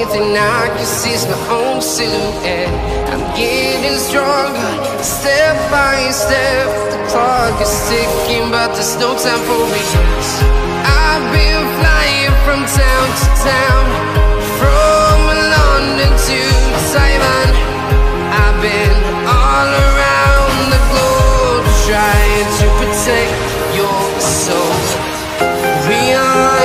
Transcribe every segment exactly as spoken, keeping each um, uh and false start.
thing I can see is my own silhouette. I'm getting stronger, step by step. The clock is ticking, but there's no time for regrets. I've been flying from town to town, from London to Taiwan. I've been all around the globe, trying to protect your soul. We are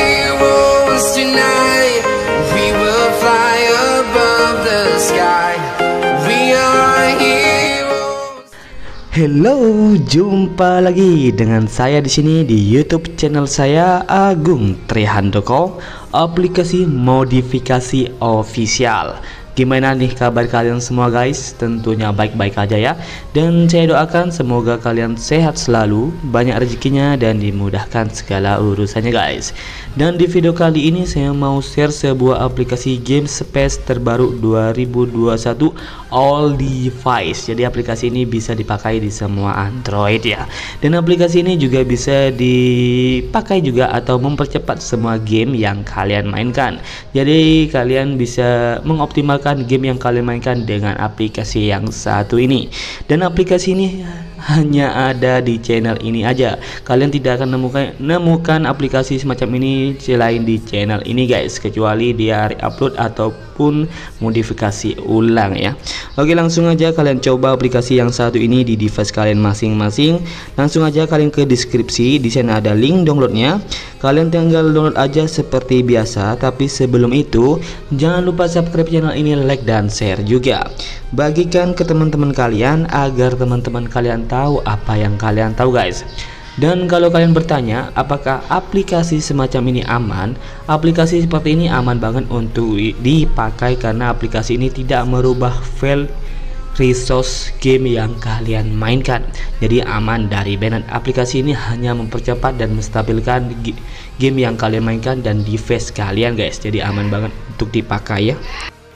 heroes tonight. We will fly above the sky. We are heroes. Hello, jumpa lagi dengan saya di sini di YouTube channel saya Agung Trihandoko, aplikasi modifikasi official. Gimana nih kabar kalian semua guys? Tentunya baik-baik aja ya. Dan saya doakan semoga kalian sehat selalu, banyak rezekinya dan dimudahkan segala urusannya guys. Dan di video kali ini saya mau share sebuah aplikasi game space terbaru dua ribu dua puluh satu all device. Jadi aplikasi ini bisa dipakai di semua Android ya. Dan aplikasi ini juga bisa dipakai juga atau mempercepat semua game yang kalian mainkan. Jadi kalian bisa mengoptimalkan game yang kalian mainkan dengan aplikasi yang satu ini. Dan aplikasi ini hanya ada di channel ini aja. Kalian tidak akan nemukan nemukan aplikasi semacam ini selain di channel ini guys, kecuali dia re-upload ataupun modifikasi ulang ya. Oke, langsung aja kalian coba aplikasi yang satu ini di device kalian masing-masing. Langsung aja kalian ke deskripsi, di sana ada link downloadnya. Kalian tinggal download aja seperti biasa, tapi sebelum itu jangan lupa subscribe channel ini, like dan share juga. Bagikan ke teman-teman kalian agar teman-teman kalian tahu apa yang kalian tahu guys. Dan kalau kalian bertanya apakah aplikasi semacam ini aman, aplikasi seperti ini aman banget untuk dipakai karena aplikasi ini tidak merubah file resource game yang kalian mainkan. Jadi aman dari banned. Aplikasi ini hanya mempercepat dan menstabilkan game yang kalian mainkan dan device kalian guys. Jadi aman banget untuk dipakai ya.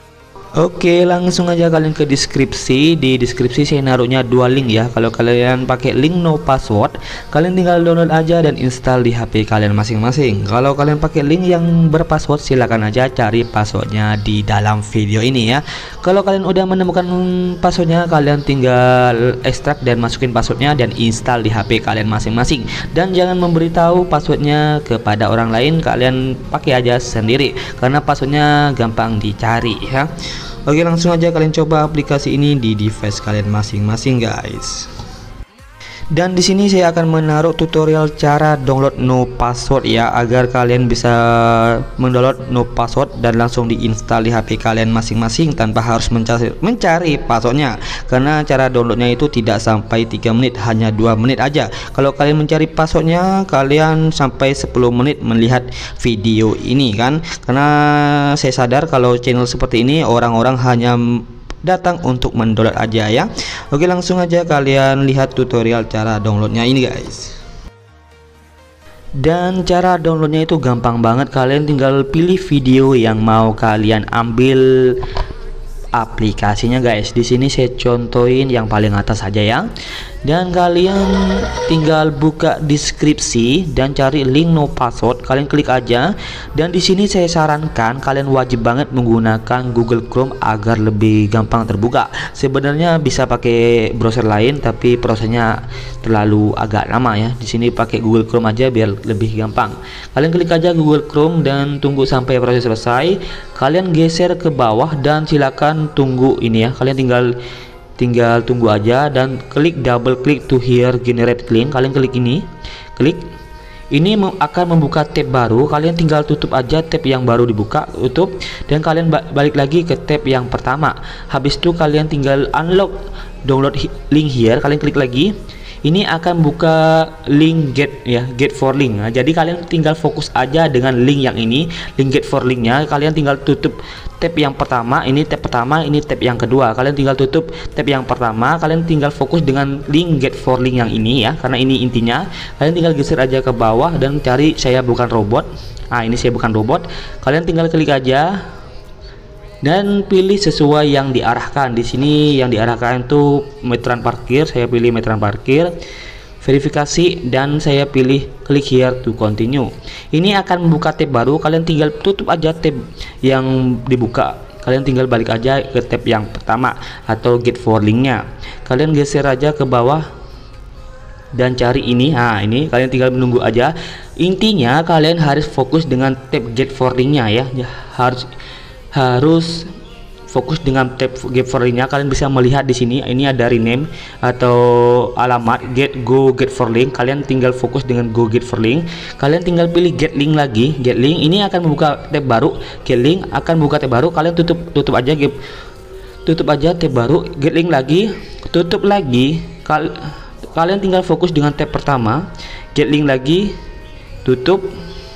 Oke, langsung aja kalian ke deskripsi. Di deskripsi saya naruhnya dua link ya. Kalau kalian pakai link no password, kalian tinggal download aja dan install di H P kalian masing-masing. Kalau kalian pakai link yang berpassword, silakan aja cari passwordnya di dalam video ini ya. Kalau kalian udah menemukan passwordnya, kalian tinggal ekstrak dan masukin passwordnya dan install di H P kalian masing-masing. Dan jangan memberitahu passwordnya kepada orang lain, kalian pakai aja sendiri karena passwordnya gampang dicari ya. Oke, langsung aja kalian coba aplikasi ini di device kalian masing-masing guys. Dan di sini saya akan menaruh tutorial cara download no password ya, agar kalian bisa mendownload no password dan langsung diinstal di H P kalian masing-masing tanpa harus mencari mencari passwordnya. Karena cara downloadnya itu tidak sampai tiga menit, hanya dua menit aja. Kalau kalian mencari passwordnya, kalian sampai sepuluh menit melihat video ini kan. Karena saya sadar kalau channel seperti ini orang-orang hanya datang untuk mendownload aja ya. Oke, langsung aja kalian lihat tutorial cara downloadnya ini guys. Dan cara downloadnya itu gampang banget. Kalian tinggal pilih video yang mau kalian ambil aplikasinya guys. Di sini saya contohin yang paling atas saja ya. Dan kalian tinggal buka deskripsi dan cari link no password, kalian klik aja. Dan di sini saya sarankan kalian wajib banget menggunakan Google Chrome agar lebih gampang terbuka. Sebenarnya bisa pakai browser lain tapi prosesnya terlalu agak lama ya. Di sini pakai Google Chrome aja biar lebih gampang. Kalian klik aja Google Chrome dan tunggu sampai proses selesai. Kalian geser ke bawah dan silakan tunggu ini ya. Kalian tinggal tinggal tunggu aja dan klik double click to here generate link. Kalian klik ini, klik ini akan membuka tab baru. Kalian tinggal tutup aja tab yang baru dibuka, tutup, dan kalian balik lagi ke tab yang pertama. Habis itu kalian tinggal unlock download link here. Kalian klik lagi, ini akan buka link get ya, get for link. Nah, jadi kalian tinggal fokus aja dengan link yang ini, link get for linknya. Kalian tinggal tutup tab yang pertama, ini tab pertama, ini tab yang kedua. Kalian tinggal tutup tab yang pertama, kalian tinggal fokus dengan link get for link yang ini ya, karena ini intinya. Kalian tinggal geser aja ke bawah dan cari saya bukan robot. Nah, ini saya bukan robot. Kalian tinggal klik aja dan pilih sesuai yang diarahkan. Di sini yang diarahkan itu meteran parkir, saya pilih meteran parkir. verifikasi, dan saya pilih klik here to continue. Ini akan membuka tab baru, kalian tinggal tutup aja tab yang dibuka, kalian tinggal balik aja ke tab yang pertama atau get for linknya, kalian geser aja ke bawah dan cari ini. Nah, ini kalian tinggal menunggu aja. Intinya kalian harus fokus dengan tab get for linknya ya, ya harus harus fokus dengan tab get for linknya. Kalian bisa melihat di sini ini ada rename atau alamat get go get for link, kalian tinggal fokus dengan go get for link, kalian tinggal pilih get link lagi. Get link ini akan membuka tab baru, get link akan buka tab baru, kalian tutup tutup aja get, tutup aja tab baru, get link lagi, tutup lagi. Kal kalian tinggal fokus dengan tab pertama, get link lagi, tutup.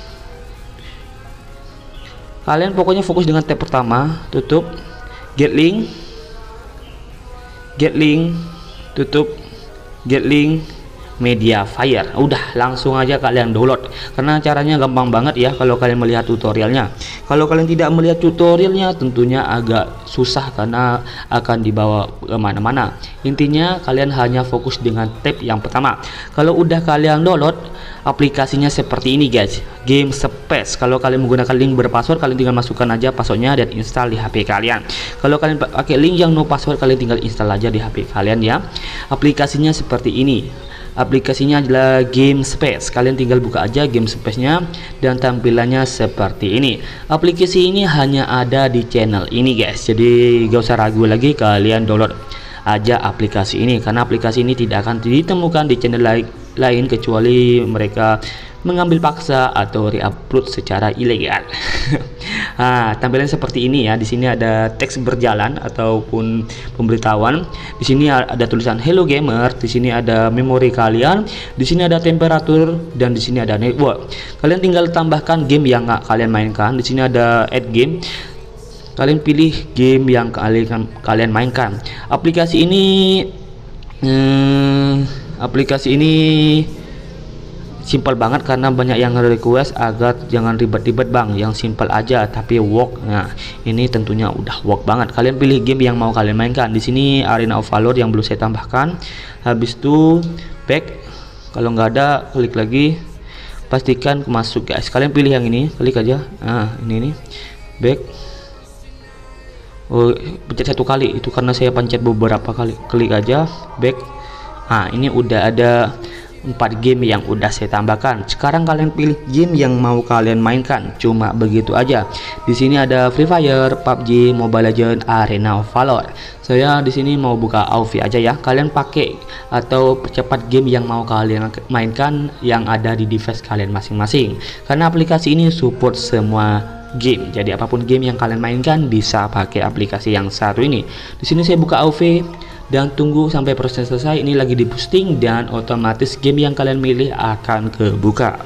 Kalian pokoknya fokus dengan tab pertama, tutup, get link, get link, tutup, get link, Mediafire. Udah langsung aja kalian download, karena caranya gampang banget ya kalau kalian melihat tutorialnya. Kalau kalian tidak melihat tutorialnya tentunya agak susah karena akan dibawa kemana-mana. Intinya kalian hanya fokus dengan tab yang pertama. Kalau udah kalian download, aplikasinya seperti ini guys, Game Space. Kalau kalian menggunakan link berpassword, kalian tinggal masukkan aja passwordnya dan install di H P kalian. Kalau kalian pakai link yang no password, kalian tinggal install aja di H P kalian ya. Aplikasinya seperti ini. Aplikasinya adalah Game Space. Kalian tinggal buka aja Game Space-nya dan tampilannya seperti ini. Aplikasi ini hanya ada di channel ini guys, jadi gak usah ragu lagi, kalian download aja aplikasi ini, karena aplikasi ini tidak akan ditemukan di channel lain lain kecuali mereka mengambil paksa atau reupload secara ilegal. Nah, tampilan seperti ini ya. Di sini ada teks berjalan ataupun pemberitahuan. Di sini ada tulisan Hello Gamer. Di sini ada memori kalian. Di sini ada temperatur dan di sini ada network. Kalian tinggal tambahkan game yang nggak kalian mainkan. Di sini ada add game. Kalian pilih game yang kalian kalian mainkan. Aplikasi ini hmm, aplikasi ini simpel banget karena banyak yang request agar jangan ribet-ribet bang, yang simpel aja tapi work. Nah, ini tentunya udah work banget. Kalian pilih game yang mau kalian mainkan. Di sini Arena of Valor yang belum saya tambahkan. Habis itu back. Kalau nggak ada, klik lagi. Pastikan masuk guys. Kalian pilih yang ini, klik aja. Nah, ini nih. Back. Oh, pencet satu kali itu karena saya pencet beberapa kali. Klik aja, back. Nah, ini udah ada empat game yang udah saya tambahkan. Sekarang kalian pilih game yang mau kalian mainkan. Cuma begitu aja. Di sini ada Free Fire, P U B G, Mobile Legends, Arena of Valor. Saya di sini mau buka A O V aja ya. Kalian pakai atau percepat game yang mau kalian mainkan yang ada di device kalian masing-masing. Karena aplikasi ini support semua game. Jadi apapun game yang kalian mainkan bisa pakai aplikasi yang satu ini. Di sini saya buka A O V dan tunggu sampai proses selesai. Ini lagi di posting dan otomatis game yang kalian milih akan kebuka.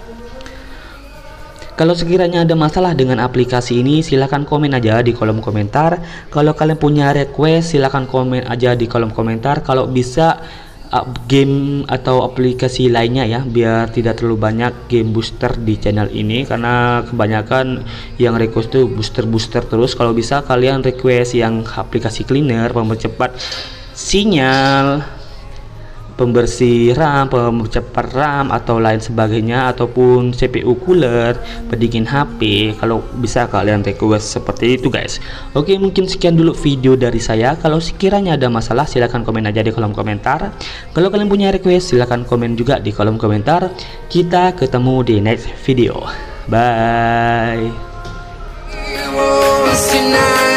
Kalau sekiranya ada masalah dengan aplikasi ini, silahkan komen aja di kolom komentar. Kalau kalian punya request, silahkan komen aja di kolom komentar. Kalau bisa uh, game atau aplikasi lainnya ya, biar tidak terlalu banyak game booster di channel ini, karena kebanyakan yang request tuh booster-booster terus. Kalau bisa kalian request yang aplikasi cleaner, mempercepat sinyal, pembersih RAM, pempercepat RAM atau lain sebagainya, ataupun C P U cooler, pendingin H P. Kalau bisa kalian request seperti itu guys. Oke, mungkin sekian dulu video dari saya. Kalau sekiranya ada masalah, silahkan komen aja di kolom komentar. Kalau kalian punya request, silahkan komen juga di kolom komentar. Kita ketemu di next video. Bye.